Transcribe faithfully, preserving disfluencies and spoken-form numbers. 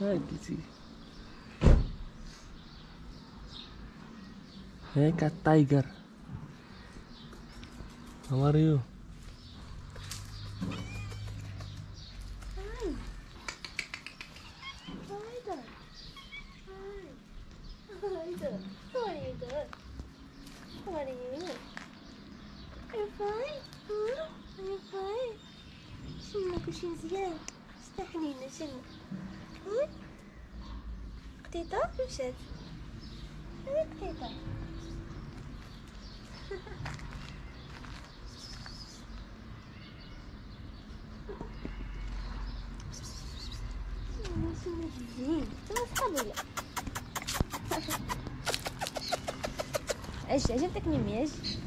Hi, Kizzy. Hey, cat tiger. How are you? Hi. Hi there. Hi. Hi there. How are you good? How are you? Are you fine? Huh? Are you fine? شنو كلشي مزيان؟ استحنينا شنو؟ ها؟ قطيطة مشات؟ هاي قطيطة. شنو زين؟ انتما صحاب ولا؟ ايش عجبتك ميمي ايش؟